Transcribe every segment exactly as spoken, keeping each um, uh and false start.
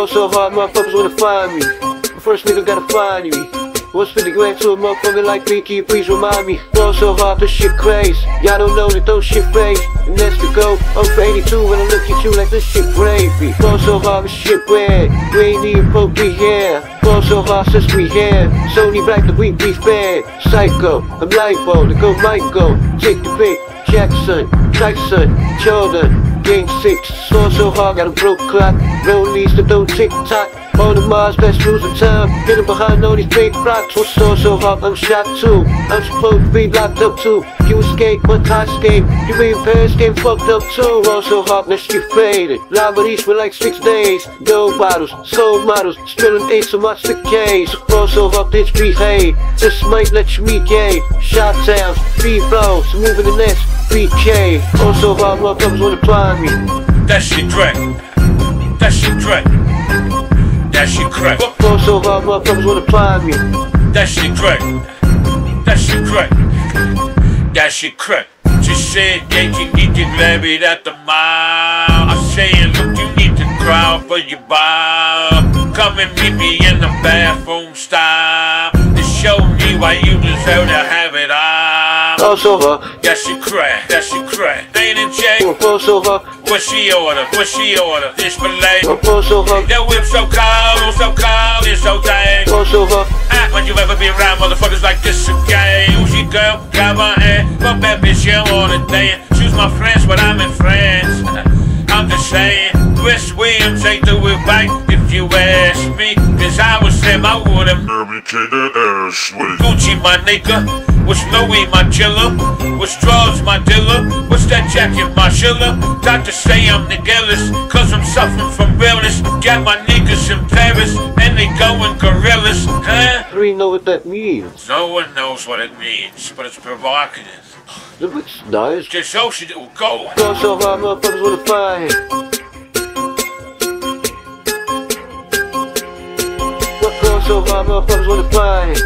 so hard, motherfuckers wanna find me. The first nigga gotta find me. What's fifty grand to a motherfucker like me? Can you please remind me? Fall so hard, this shit crazy. Y'all don't know that those shit phase. And that's the go. I'm for eighty-two when I look at you like this shit gravy. Fall so hard, this shit red. We ain't even supposed to be here. Fall so hard since we here. Sony Black the week be fed. Psycho, I'm lipo, the go Michael. Take the pick, Jackson, Tyson, Jordan. Game six, fall so hard, got a broke clock. Rollies that don't tick tock. On the Mars, best losing time. Getting behind all these big rocks. What's so so hot? I'm shot too. I'm supposed to be locked up too. You escape, but I escape. You mean parents game fucked up too. All so hot, let's get faded. Liberties for like six days. Gold bottles, soul models. Spilling eight so much sick K's. All so hot, bitch, behave. This might let you meet gay. Shot towns, free flows. Moving the next, B K. All so hot, motherfuckers wanna find me. That shit crack. That shit crack. That shit crack. Fall so hard, motherfuckers wanna find me. That shit crack. That shit crack. That shit crack. Just said that you need to grab it at the mile. I'm saying, look, you need to cry for your bar. Come and meet me in the bathroom style to show me why you deserve to have it all. Fall so hard. That shit crack. That shit crack. Ain't it, Jay? Fall so hard. What she order? What she order? This belay. Fall so hard. That whip so cold, oh so cold, it's so tight. Fall so hard. Ah, when you ever be around motherfuckers like this again? Uzi girl, got my hand. Fuck that bitch, you don't wanna dance. Choose my friends, but I'm in France. I'm just saying, Chris Williams ain't do it right if you ask me. Cause I was him, I would've Gucci, my nigga. What's Louis, my chiller? What's drugs, my dealer? What's that jacket, my shiller? Doctors say I'm the illest, cause I'm suffering from realness. Got my niggas in Paris, and they going gorillas, huh? I don't even know what that means. No one knows what it means, but it's provocative. It's nice. Just so she will go. Fall so hard, motherfuckers wanna find. Fall so hard, motherfuckers wanna find.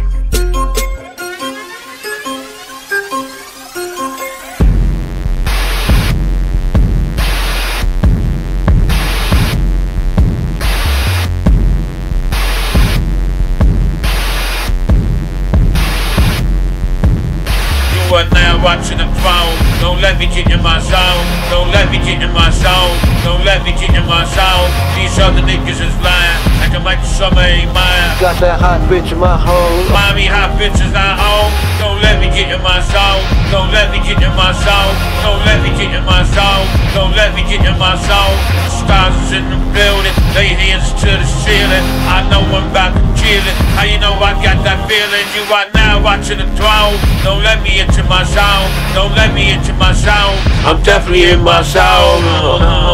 You are now watching the throne. Don't let me get in my zone. Don't let me get in my zone. Don't let me get in my zone. These other niggas is lying. Acting like the summer ain't mine. Got that hot bitch in my home. Mommy, hot bitches not home. Don't let me get in my zone. Don't let me get in my zone. Don't let me get in my zone. Don't let me get in my zone. The stars is in the building. Lay hands to the ceiling. I know I'm about to kill it. How you know I got that feeling? You are now watching the throne. Don't let me into my zone. Don't let me into my zone. I'm definitely in my zone.